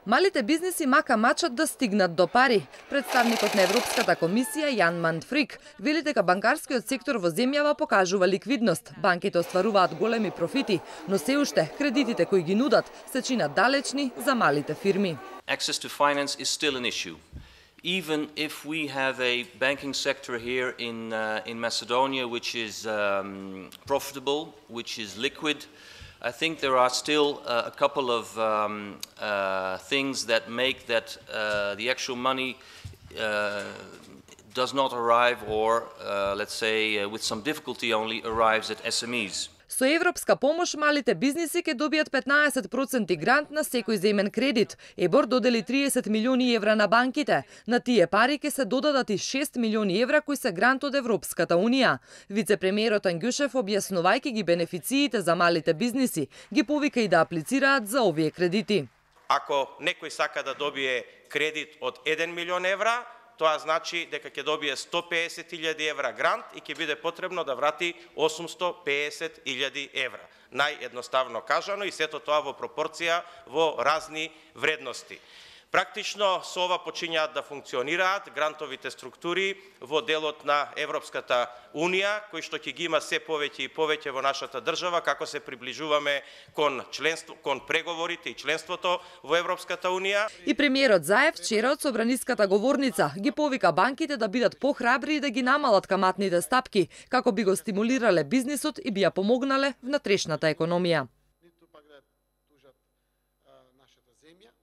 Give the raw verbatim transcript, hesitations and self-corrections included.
Малите бизниси мака мачат да стигнат до пари. Представникот на Европската комисија Јан Мантфрик вели дека банкарскиот сектор во земјава покажува ликвидност. Банките остваруваат големи профити, но се уште кредитите кои ги нудат се чинат далечни за малите фирми. Access to finance is still an issue. Even if we have a banking sector here in uh, in Macedonia which is um, profitable, which is liquid, I think there are still uh, a couple of um, uh, things that make that uh, the actual money uh, does not arrive, or uh, let's say uh, with some difficulty only arrives at S M Es. Со европска помош малите бизниси ќе добијат петнаесет проценти грант на секој земен кредит. ЕБОР додели триесет милиони евра на банките. На тие пари ќе се додадат и шест милиони евра кои се грант од Европската унија. Вице-премиерот Ангјушев, објаснувајќи ги бенефициите за малите бизниси, ги повика и да аплицираат за овие кредити. Ако некој сака да добие кредит од еден милион евра, тоа значи дека ќе добие сто пеесет илјади евра грант и ќе биде потребно да врати осумсто пеесет илјади евра. Наједноставно кажано, и сето тоа во пропорција во разни вредности. Практично со ова почињаат да функционираат грантовите структури во делот на Европската унија, кои што ќе ги има се повеќе и повеќе во нашата држава како се приближуваме кон членство, кон преговорите и членството во Европската унија. И премиерот Заев вчера од собраниската говорница ги повика банките да бидат похрабри и да ги намалат каматните стапки, како би го стимулирале бизнисот и би ја помогнале внатрешната економија.